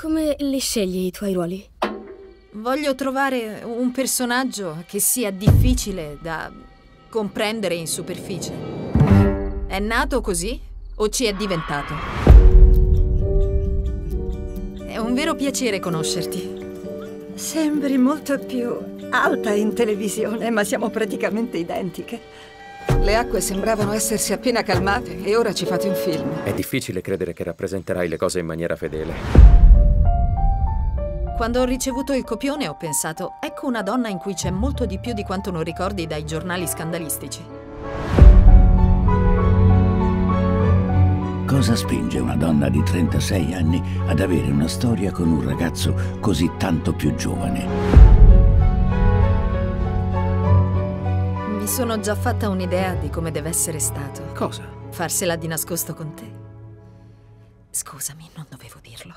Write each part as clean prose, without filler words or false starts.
Come li scegli i tuoi ruoli? Voglio trovare un personaggio che sia difficile da comprendere in superficie. È nato così o ci è diventato? È un vero piacere conoscerti. Sembri molto più alta in televisione, ma siamo praticamente identiche. Le acque sembravano essersi appena calmate e ora ci fate un film. È difficile credere che rappresenterai le cose in maniera fedele. Quando ho ricevuto il copione ho pensato, ecco una donna in cui c'è molto di più di quanto non ricordi dai giornali scandalistici. Cosa spinge una donna di 36 anni ad avere una storia con un ragazzo così tanto più giovane? Mi sono già fatta un'idea di come deve essere stato. Cosa? Farsela di nascosto con te. Scusami, non dovevo dirlo.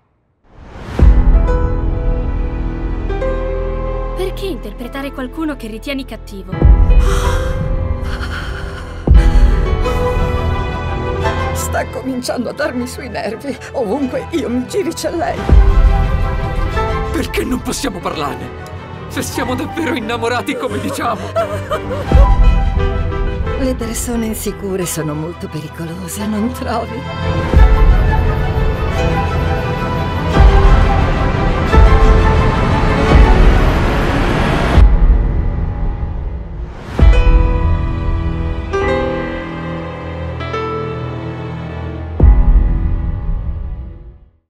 Perché interpretare qualcuno che ritieni cattivo? Sta cominciando a darmi sui nervi. Ovunque io mi giri c'è lei. Perché non possiamo parlarne? Se siamo davvero innamorati come diciamo. Le persone insicure sono molto pericolose, non trovi?